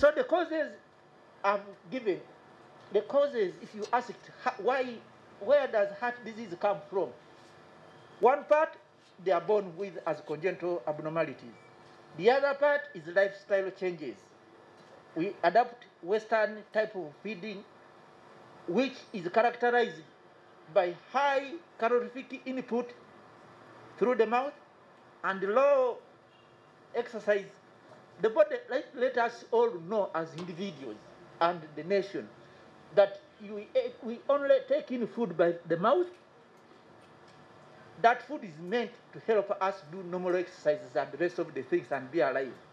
So the causes I've given, the causes, if you asked why, where does heart disease come from? One part, they are born with as congenital abnormalities. The other part is lifestyle changes. We adapt Western type of feeding, which is characterized by high calorific input through the mouth and low exercise. The body, let us all know as individuals and the nation that we only take in food by the mouth. That food is meant to help us do normal exercises and the rest of the things and be alive.